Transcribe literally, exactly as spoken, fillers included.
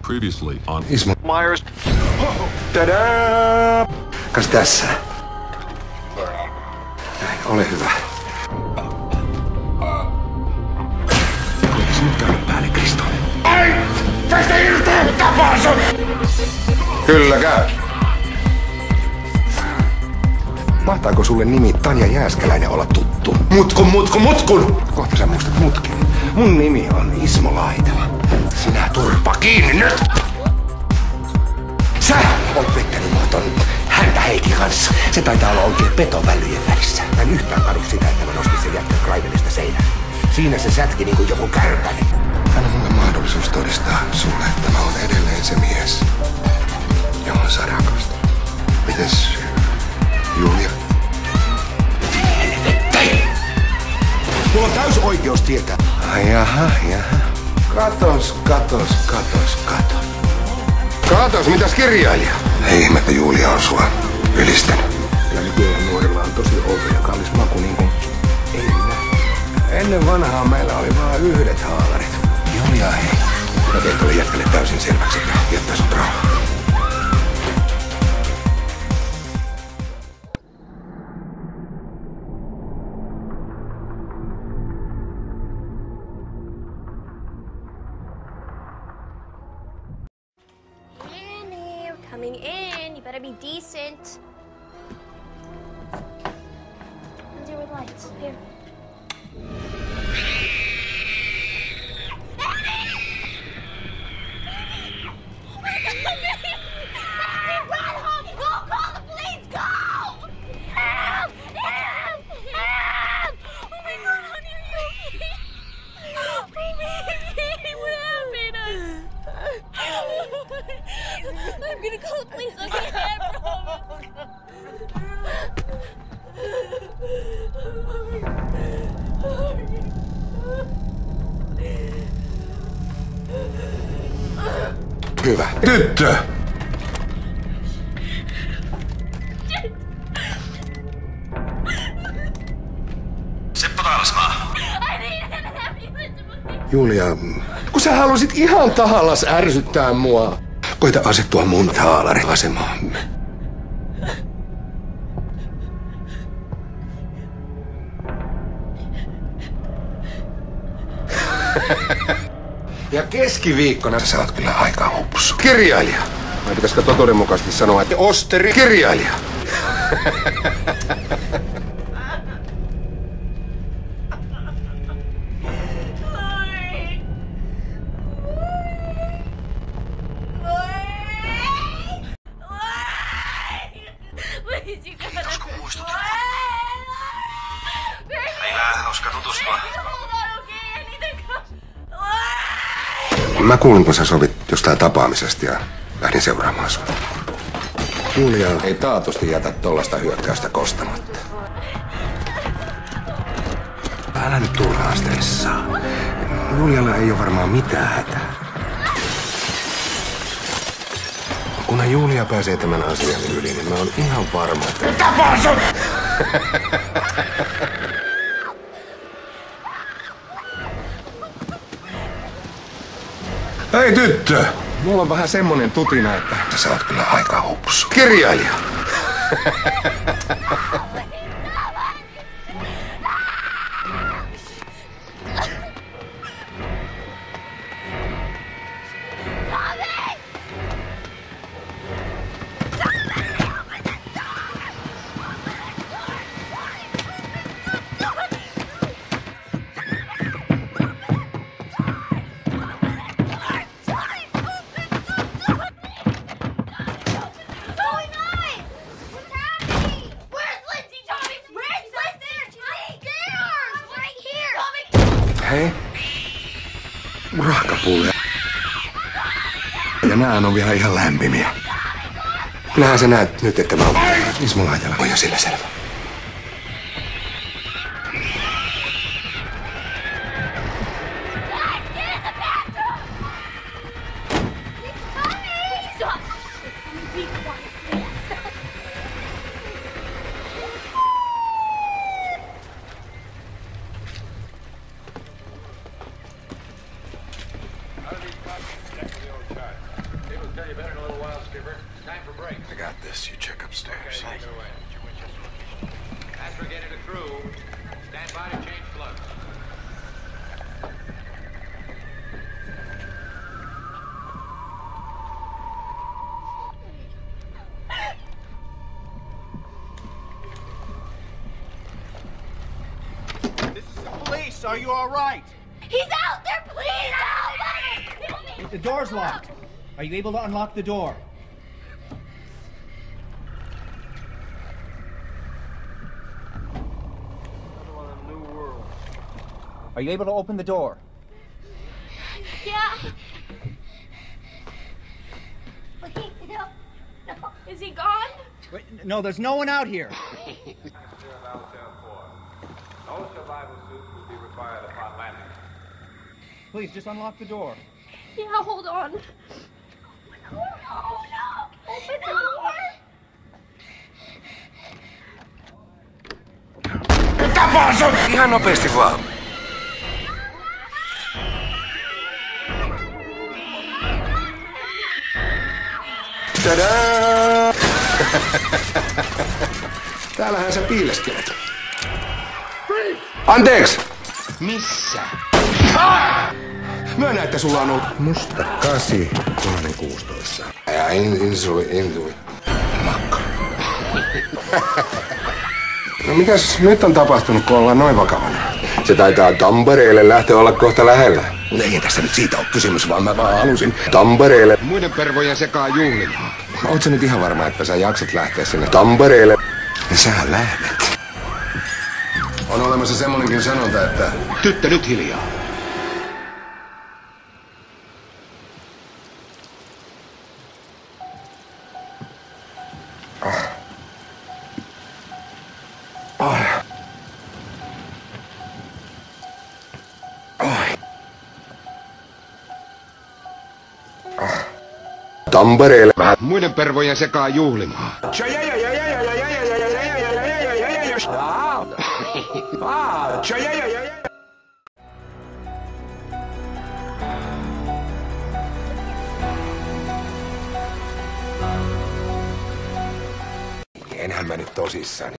Previously on Ismo Myers. Tadaa! Kas tässä? Näin, ole hyvä. Koitas nyt käydä päälle, Kristo. Ai! Tästä irtoa tapaa sun! Kyllä käy. Mahtaako sulle nimi Tanja Jääskeläinen olla tuttu? Mutkun, mutkun, mutkun! Kohta sä muistat mutkin. Mun nimi on Ismo Laitela. Sinä turpa kiinni nyt! Sä oot pettänyt mua ton häntä Heikin kanssa. Se taitaa olla oikein petovälyjen välissä. Mä en yhtään kadu sitä, että mä nostin sen jätkän Kraivelista seinään. Siinä se sätki niinku joku kärpänen. Anna mulle mahdollisuus todistaa sulle, että mä oon edelleen se mies, johon sä rakastat. Mites Julia? Helvetti! Mulla on täys oikeus tietää. Ai jaha, jaha. Katos, katos, katos, katos. Katos, mitäs kirjailija? Ei ihme, että Julia on sua ylistänyt. Ja nykyään nuorilla on tosi outo ja kallis maku niin kuin ei minä. Ennen vanhaa meillä oli vaan yhdet haalarit. Julia ei. Mä tein tuolle jätkälle täysin selväksi, että jättää sut rauhaan. Coming in. You better be decent. Let's do with lights. Here. Run home! Go! Call the police! Go! Help! Help! Help! Oh my God, honey, are you okay? Oh baby, what happened? I'm gonna call the police. Okay, I promise. Hyvä. Tyttö! Seppo Taalasmaa. Julia, kun sä halusit ihan tahallas ärsyttää mua. Koita asettua mun haalariasemaan. Ja keskiviikkona sä oot kyllä aika hupsu. Kirjailija. Vai pitäisikö totuudenmukaisesti sanoa, että osteri kirjailija? Kiitos kun muistutit. Meillä on hauska tutustua. Mä kuulin, kun sä sovit jostain tapaamisesta ja lähdin seuraamaan sua. Julia ei taatusti jätä tollaista hyökkäystä kostamatta. Älä nyt turhaan stressaa. Julialla ei ole varmaan mitään hätää. Kunhan Julia pääsee tämän asian yli, niin mä oon ihan varma, että... Tapaa sun! Hei tyttö! Mulla on vähän semmonen tutina, että sä oot kyllä aika hupsu. Kirjailija! Hei. Rahkapulleja. Ja nää on vielä ihan lämpimiä. Kyllähän sä näet nyt, että mä oon Ismo Laitela. On jo sillä selvä. Check the old chart. I got this. You check upstairs. As we're getting the crew, stand by to change plugs. This is the police. Are you all right? He's out there, please! Help! The door's locked. Are you able to unlock the door? Are you able to open the door? Yeah. Wait, no, no. Is he gone? Wait, no, there's no one out here. No survival suits will be required upon landing. Please, just unlock the door. Yeah, hold on. Oh, no, no. Open the door. Tapaus on! Ihan nopeasti vaan. Tadaa! Täällähän sä piileskelet. Anteeksi! Missä? Myönnä, että sulla on ollut musta kasi, punainen kuusitoista. Ja insui, insui. Makka. No mitäs nyt on tapahtunut, kun ollaan noin vakavana? Se taitaa Tampereelle lähteä olla kohta lähellä. Mutta ei tässä nyt siitä ole kysymys, vaan mä vaan halusin Tampereelle. Muiden pervojen sekaan juhlimaan. Oot sä nyt ihan varma, että sä jaksat lähteä sinne Tampereelle? Ja sä lähdet. On olemassa semmonenkin sanonta, että... Tyttö, nyt hiljaa. Ah. Ah. Ai. Ah. Tampereelle vähän muiden pervojen sekaan juhlimaan. Enhän mä nyt tosissaan.